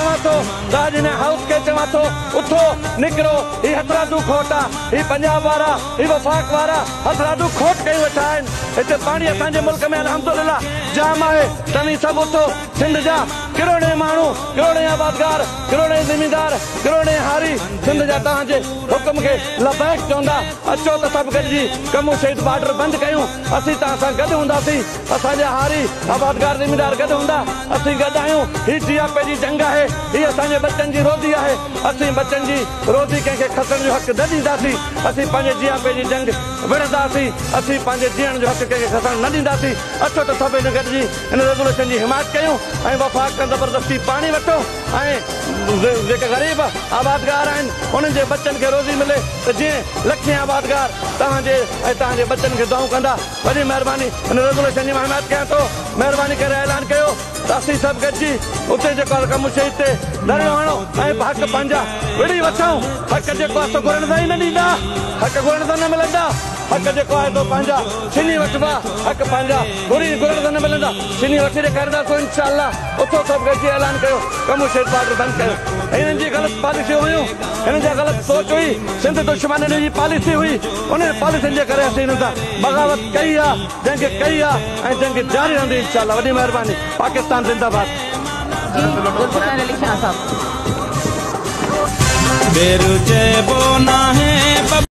ताज ने हाउस के चवा तो उठो निकरो ही हथरादू खोटा ही पंजाब वारा ही वफाक वारा हथरादू खोट कई वेठा आहिनि हिते पानी असांजे मुल्क में अल्हम्दुलिल्लाह जाम आहे तव्हीं सभु उठो सिंध जा किरोड़े माण्हू किरोड़े आबादगार किरोड़े ज़मींदार किरोड़े हारी सिंध जा तव्हांजे हुकुम खे लबैक चवंदा अचो त सभु गॾिजी कमू शहीद बॉर्डर बंदि कयूं असीं तव्हां सां गॾु हूंदासीं असांजा हारी आबादगार ज़मींदार गॾु हूंदा असीं गॾु आहियूं ही जियापे जी जंग आहे ही असांजे बच्चनि जी रोज़ी आहे असीं बच्चनि जी रोज़ी कंहिंखे खसण जो हक़ न ॾींदासीं असीं पंहिंजे जियापे जी जंग विड़ंदासीं असीं पंहिंजे जीअण जो हक़ कंहिंखे खसण न ॾींदासीं अचो त सभु गॾिजी हिन रेज़ोल्यूशन जी हिमायत कयूं ऐं वफ़ाक़ ज़बरदस्ती पाणी वठो ऐं जेके ग़रीब आबादगार आहिनि उन्हनि जे बच्चनि खे रोज़ी मिले त जीअं लखे आबादगार तव्हांजे ऐं तव्हांजे बच्चनि खे दुआऊं कंदा वॾी महिरबानी हिन रेज़ोल्यूशन जी मां हिमायत कयां थो महिरबानी करे ऐलान कयो त असीं सभु गॾिजी उते जेको कमु शहीद ते धरणो हणो ऐं हक़ पंहिंजा विड़ी वठूं हक़ जेको आहे सो घुरंदा ई न ॾींदा हक़ घुरंदा न मिलंदा हक़ जेको आहे तो पंहिंजा छिनी वठिबा हक़ पंहिंजा घुरंदा न मिलंदा छिनी वठी ॾेखारींदासीं इंशाअल्लाह उथो सभु गॾिजी ऐलान कयो कमु शहीद बॉर्डर बंदि कयो हिननि जी ग़लति पॉलिसियूं हुयूं हिननि जा ग़लति सोच हुई सिंध दुश्मन जी पॉलिसी हुई उन पॉलिसियुनि जे करे असीं हिन सां बग़ावत कई आहे जंग कई आहे ऐं जंग जारी रहंदी इंशाअल्लाह वॾी महिरबानी पाकिस्तान ज़िंदाबाद बेरू चइबो नाहे